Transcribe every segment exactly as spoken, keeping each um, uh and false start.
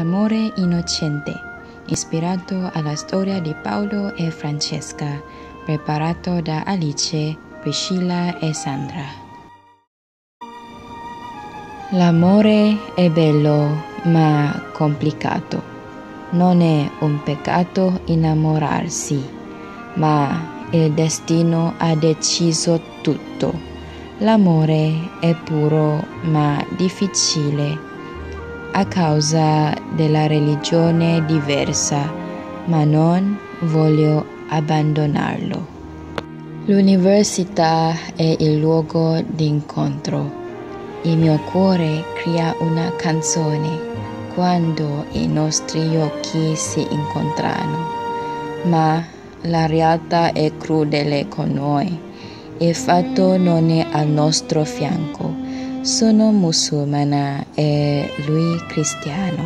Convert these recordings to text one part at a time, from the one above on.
L'amore innocente, ispirato alla storia di Paolo e Francesca, preparato da Alice, Priscilla e Sandra. L'amore è bello, ma complicato. Non è un peccato innamorarsi, ma il destino ha deciso tutto. L'amore è puro, ma difficile a causa della religione diversa, ma non voglio abbandonarlo. L'università è il luogo d'incontro. Il mio cuore crea una canzone quando i nostri occhi si incontrano, ma la realtà è crudele con noi. Il fatto non è al nostro fianco. Sono musulmana e lui cristiano.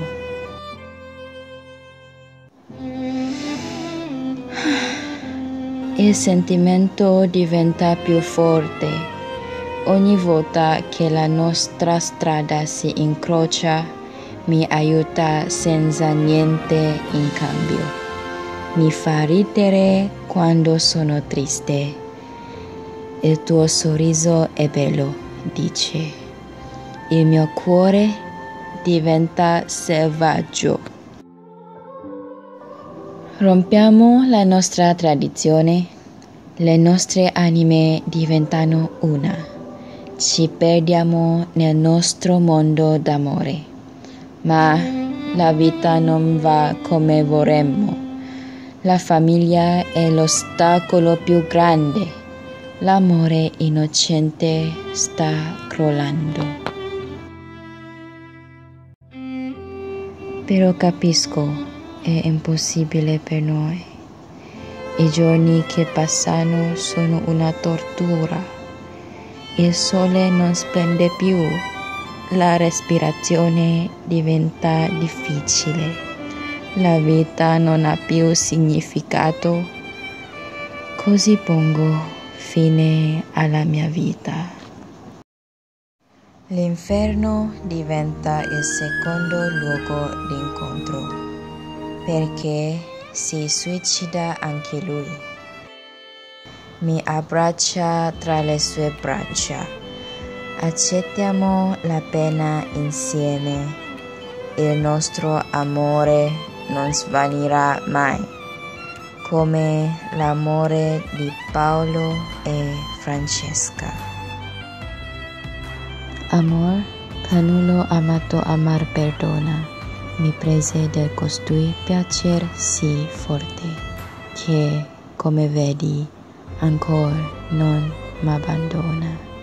Il sentimento diventa più forte ogni volta che la nostra strada si incrocia. Mi aiuta senza niente in cambio. Mi fa ridere quando sono triste. Il tuo sorriso è bello, dice. Il mio cuore diventa selvaggio. Rompiamo la nostra tradizione, le nostre anime diventano una. Ci perdiamo nel nostro mondo d'amore, ma la vita non va come vorremmo. La famiglia è l'ostacolo più grande. L'amore innocente sta crollando. Però capisco, è impossibile per noi. I giorni che passano sono una tortura. Il sole non splende più. La respirazione diventa difficile. La vita non ha più significato. Così pongo fine alla mia vita. L'inferno diventa il secondo luogo d'incontro, perché si suicida anche lui. Mi abbraccia tra le sue braccia. Accettiamo la pena insieme. Il nostro amore non svanirà mai, come l'amore di Paolo e Francesca. Amor, canulo amato amar perdona, mi prese del costui piacer sì forte, che, come vedi, ancor non m'abbandona.